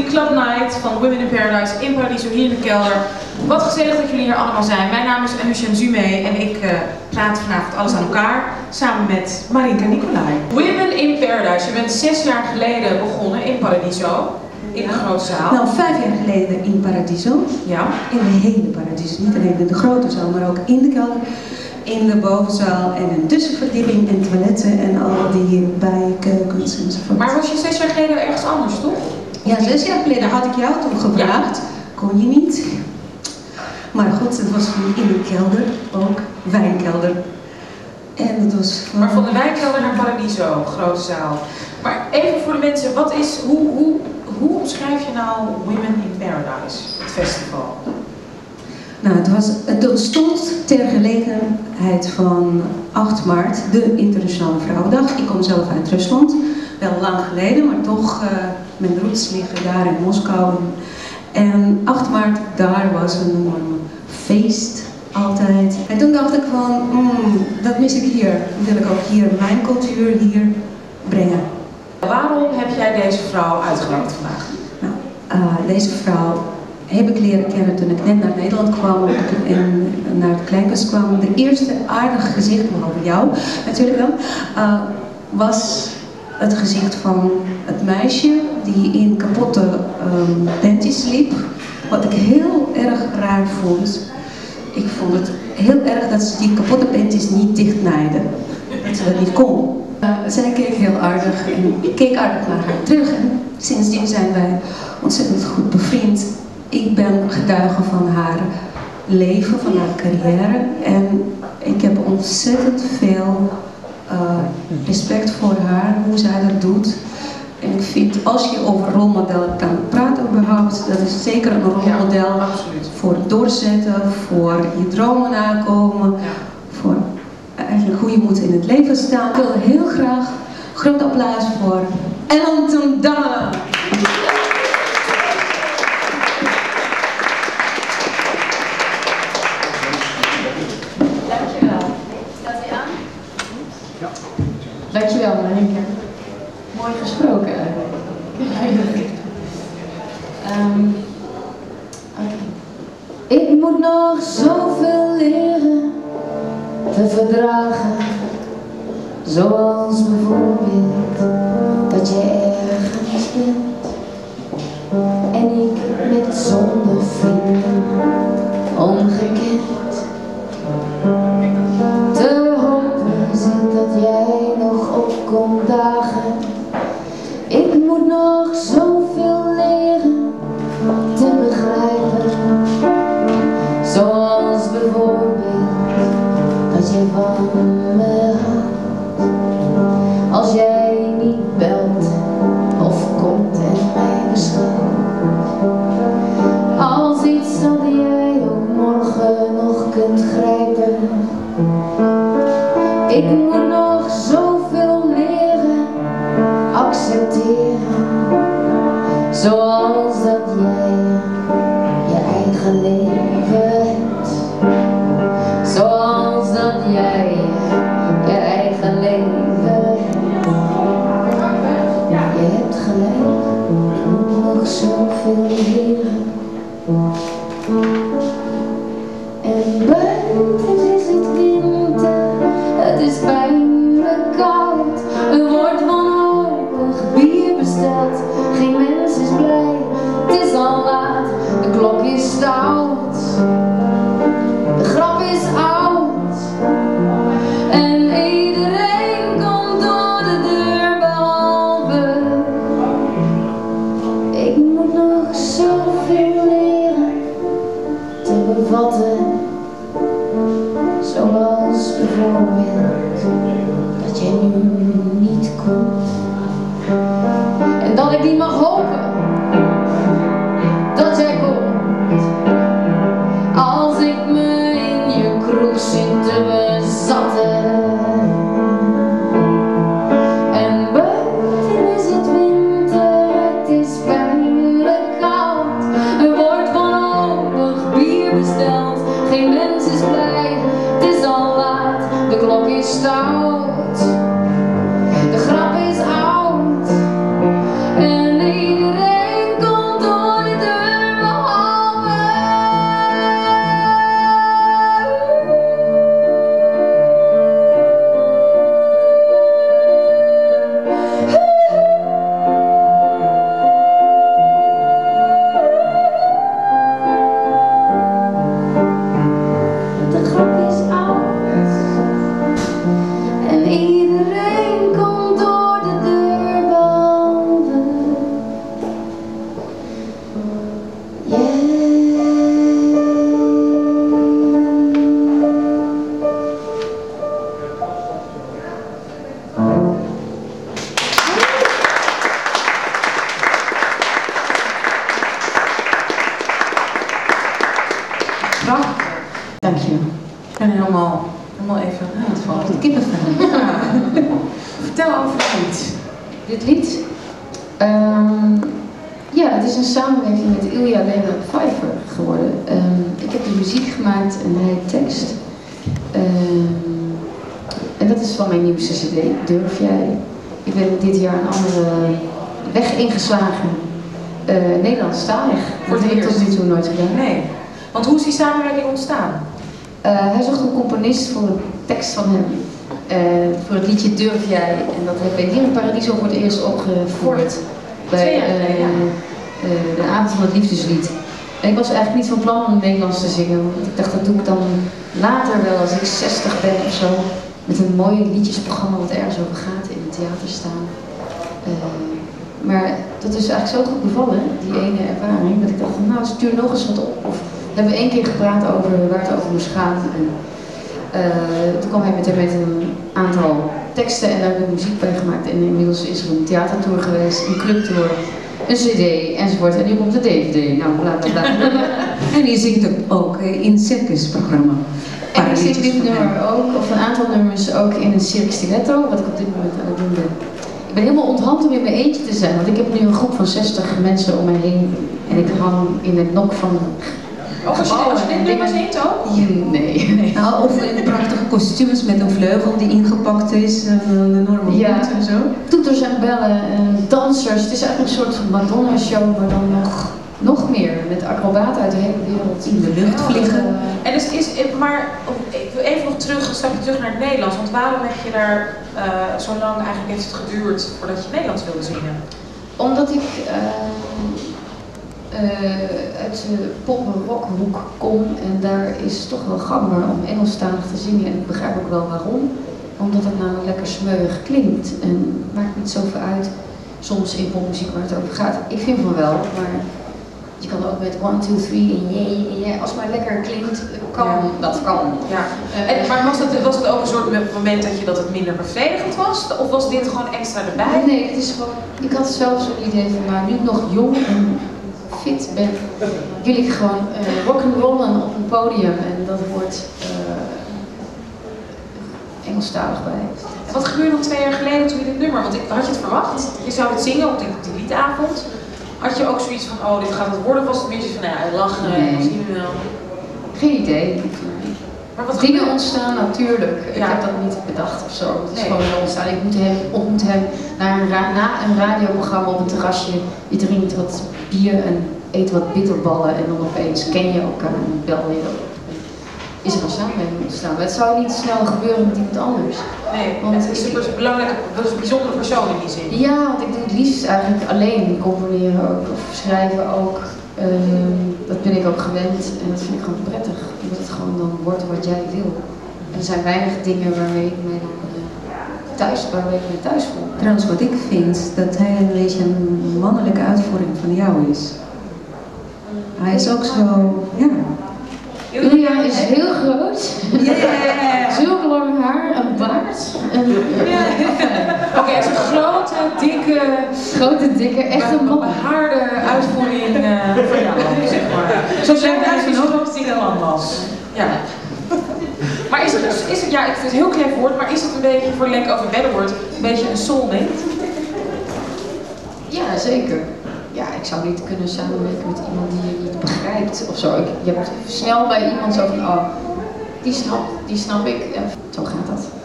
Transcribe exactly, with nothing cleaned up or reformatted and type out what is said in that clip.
Club Night van Women in Paradise in Paradiso hier in de kelder. Wat gezellig dat jullie hier allemaal zijn. Mijn naam is Anushan Zume en ik uh, praat vanavond alles aan elkaar samen met Marinka Nicolai. Women in Paradise, je bent zes jaar geleden begonnen in Paradiso, in de grote zaal. Nou, vijf jaar geleden in Paradiso. Ja. In de hele Paradiso, niet alleen in de grote zaal, maar ook in de kelder. In de bovenzaal en een tussenverdieping en toiletten en al die bijkeukens enzovoort. Maar was je zes jaar geleden ergens anders, toch? Ja, zes jaar geleden had ik jou toen gevraagd. Ja. Kon je niet. Maar goed, het was in de kelder, ook wijnkelder. En het was van... Maar van de wijnkelder naar Paradiso, grote zaal. Maar even voor de mensen, wat is, hoe, hoe, hoe omschrijf je nou Women in Paradise, het festival? Nou, het, was, het ontstond ter gelegenheid van acht maart, de Internationale Vrouwendag. Ik kom zelf uit Rusland, wel lang geleden, maar toch, uh, mijn roots liggen daar in Moskou. En acht maart, daar was een enorm feest, altijd. En toen dacht ik van, mm, dat mis ik hier. Dan wil ik ook hier mijn cultuur hier brengen. Waarom heb jij deze vrouw uitgenodigd vandaag? Nou, uh, deze vrouw heb ik leren kennen toen ik net naar Nederland kwam en naar het Kleinkunst kwam. De eerste aardige gezicht, behalve jou natuurlijk dan, uh, was het gezicht van het meisje die in kapotte um, panties liep. Wat ik heel erg raar vond. Ik vond het heel erg dat ze die kapotte panties niet dichtnaaide. Dat ze dat niet kon. Uh, zij keek heel aardig en ik keek aardig naar haar terug. En sindsdien zijn wij ontzettend goed bevriend. Ik ben getuige van haar leven, van haar carrière en ik heb ontzettend veel uh, respect voor haar, hoe zij dat doet. En ik vind, als je over rolmodellen kan praten überhaupt, dat is zeker een rolmodel ja, absoluut. Voor het doorzetten, voor je dromen nakomen, ja. Voor eigenlijk hoe je moet in het leven staan. Ik wil heel graag groot applaus voor Ellen ten Damme. Dankjewel, Marinka. Mooi gesproken. um, okay. Ik moet nog zoveel leren te verdragen. Zoals bijvoorbeeld dat je ergens bent en ik met zonder vrienden ongekend. Te hopen zit dat jij nog op komt dagen. Ik moet nog zoveel leren te begrijpen. Zoals bijvoorbeeld dat je van me houdt. Als jij niet belt of komt en mij beschouwt. Als iets dat jij ook morgen nog kunt grijpen. Ik moet nog zoveel leren accepteren. Zoals dat jij je eigen leven hebt. Zoals dat jij je eigen leven hebt. Je hebt gelijk, ik moet nog zoveel leren. En buiten is het winter, het is pijnlijk koud. Er wordt wanhopig bier besteld, geen mens is blij. Het is al laat, de klok is stout. De grap is oud. En iedereen komt door de deur behalve. Ik moet nog zoveel leren te bevatten. Zoals bijvoorbeeld dat jij nu niet komt. En dat ik niet mag hopen dat jij komt. Als ik me in je kroeg zit te bezatten. En buiten is het winter, het is pijnlijk koud. Er wordt wanhopig bier besteld, geen mens is blij. Het is al laat, de klok is stout. De grap is oud. En iedereen komt Dank je. Ik ben helemaal, helemaal even aan het vallen. Het kippenvel. Ja. Vertel over het lied. Dit lied? Um, ja, het is een samenwerking met Ilja Lena Pfeiffer geworden. Um, ik heb de muziek gemaakt en hij tekst. Um, en dat is van mijn nieuwste cd, Durf jij? Ik ben dit jaar een andere weg ingeslagen. Uh, Nederlandstalig. Voor dat heb ik tot nu toe nooit gedaan. Nee. Want hoe is die samenwerking ontstaan? Uh, hij zocht een componist voor een tekst van hem. Uh, voor het liedje Durf jij. En dat heb ik hier in Paradiso voor het eerst opgevoerd. Bij uh, uh, de avond van het liefdeslied. En ik was eigenlijk niet van plan om Nederlands te zingen. Want ik dacht, dat doe ik dan later wel als ik zestig ben of zo. Met een mooi liedjesprogramma wat ergens over gaat in het theater staan. Uh, maar dat is eigenlijk zo goed bevallen, die ene ervaring, dat ik dacht van nou stuur nog eens wat op. Of we hebben één keer gepraat over waar het over moest gaan. En, uh, toen kwam hij met, met een aantal teksten en daar heb ik muziek bij gemaakt. En inmiddels is er een theatertour geweest, een clubtour, een cd enzovoort. En nu komt de d v d. Nou, bla bla bla. En je zingt ook in een circusprogramma. En ik zing dit nummer ook, of een aantal nummers ook in een Cirque Stiletto, wat ik op dit moment aan het doen ben. Ik ben helemaal onthand om in mijn eentje te zijn, want ik heb nu een groep van zestig mensen om me heen en ik hang in het nok van Oh, als je, als je dit nummer zingt ook? Nee. nee. Nou, of in prachtige kostuums met een vleugel die ingepakt is, een enorme ja. hoed en zo. Toeters en bellen, en dansers. Het is eigenlijk een soort Madonna-show, maar dan nog, nog meer. Met acrobaten uit de hele wereld. In de lucht vliegen. En dus is, maar ik wil even nog terug, een stapje terug naar het Nederlands. Want waarom heb je daar uh, zo lang eigenlijk heeft het geduurd voordat je Nederlands wilde zingen? Omdat ik uh, uh, uit de pop-rockhoek kom en daar is het toch wel gangbaar om Engelstalig te zingen. En ik begrijp ook wel waarom. Omdat het namelijk lekker smeuig klinkt en maakt niet zoveel uit. Soms in popmuziek waar het over gaat. Ik vind van wel, maar je kan ook met one, two, three en yeah, yeah, als het maar lekker klinkt, kan, ja. dat kan. Ja. Uh, en, maar was het, was het ook een soort moment dat je dat het minder bevredigend was? Of was dit gewoon extra erbij? Nee, het is gewoon, ik had zelf zo'n idee van, nou nu ik nog jong en fit ben, wil ik gewoon uh, rock'n'rollen op een podium en dat wordt uh, Engelstalig bij. En wat gebeurde nog twee jaar geleden toen je dit nummer, want ik, had je het verwacht? Je zou het zingen op die, die liedavond. Had je ook zoiets van, oh dit gaat het worden, of was het een beetje van, nou ja, lachen, nee. zien we wel? Geen idee. Maar wat dingen ontstaan natuurlijk. Ik ja. heb dat niet bedacht of zo. Het is nee. gewoon ontstaan. Ik moet hem, ontmoet hem na een, ra na een radioprogramma op een terrasje. Je drinkt wat bier en eet wat bitterballen en dan opeens ken je elkaar en bel je. Is er een samenwerking ontstaan. Maar het zou niet snel gebeuren met iemand anders. Nee, want het is een belangrijke, een bijzondere persoon in die zin. Ja, want ik doe het liefst eigenlijk alleen componeren ook, of schrijven ook. Um, dat ben ik ook gewend en dat vind ik gewoon prettig. Omdat het gewoon dan wordt wat jij wil. En er zijn weinig dingen waarmee ik mij dan uh, thuis, waarmee ik me thuis voel. Trouwens, wat ik vind, dat hij een beetje een mannelijke uitvoering van jou is. Hij is ook zo, ja. Ilja is heel groot. Yeah. Zulk lang haar, een baard. En, ja. Oké, okay, zo'n grote, dikke, grote, dikke, echt een man. behaarde uitvoering uh, van jou, zeg maar. Zo zijn wij zo'n groot die een man was. Ja. Maar is het, is het, ja, ik vind het een heel klein woord, maar is het een beetje, voor Lack of a better word, een beetje een soulmate? Ja, zeker. Ja, ik zou niet kunnen samenwerken met iemand die je niet begrijpt of zo. Ik, je hebt snel bij iemand zo van, oh, die snap, die snap ik. En zo gaat dat.